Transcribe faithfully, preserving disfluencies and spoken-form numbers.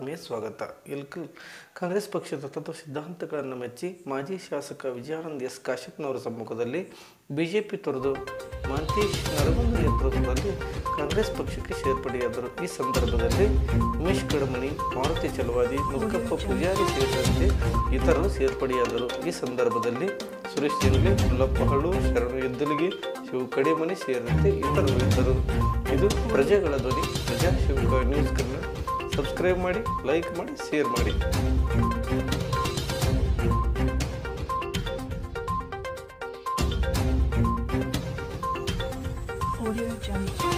ಆತ್ಮೀಯ ಸ್ವಾಗತ. ಇಳಕಲ ಕಾಂಗ್ರೆಸ್ ಪಕ್ಷದ ತತ್ವ ಸಿದ್ಧಾಂತಗಳನ್ನು ಮೆಚ್ಚಿ ಮಾಜಿ ಶಾಸಕ ವಿಜಯಾನಂದ ಎಸ್ ಕಾಶ್ಯಪ್ನವರ ಸಮ್ಮುಖದಲ್ಲಿ ಬಿಜೆಪಿ ತೊರೆದು ಮಾಂತೇಶ್ ನಗರದ ನೇತೃತ್ವದಲ್ಲಿ ಕಾಂಗ್ರೆಸ್ ಪಕ್ಷಕ್ಕೆ ಸೇರ್ಪಡೆಯಾದರು. ಈ ಸಂದರ್ಭದಲ್ಲಿ ಉಮೇಶ್ ಕಡಮನಿ, ಮಾರುತಿ ಚಲವಾದಿ, ಮುಕ್ಕಪ್ಪ ಪೂಜಾರಿ ಸೇರಿದಂತೆ ಇತರರು ಸೇರ್ಪಡೆಯಾದರು. ಈ ಸಂದರ್ಭದಲ್ಲಿ ಸುರೇಶ್ ಜಂಗ್ಲಿ, ಮುಲ್ಲಪ್ಪ ಹಳ್ಳು, ಶರಣು ಎದ್ದಲಿಗೆ, ಶಿವ ಕಡಿಮನಿ ಸೇರಿದಂತೆ ಇತರರು ಇದ್ದರು. ಇದು ಪ್ರಜೆಗಳ ಧ್ವನಿ ಪ್ರಜಾ ಶಿವ ನ್ಯೂಸ್ ಕನ್ನಡ. ಸಬ್ಸ್ಕ್ರೈಬ್ ಮಾಡಿ, ಲೈಕ್ ಮಾಡಿ, ಶೇರ್ ಮಾಡಿ. Audio Jungle.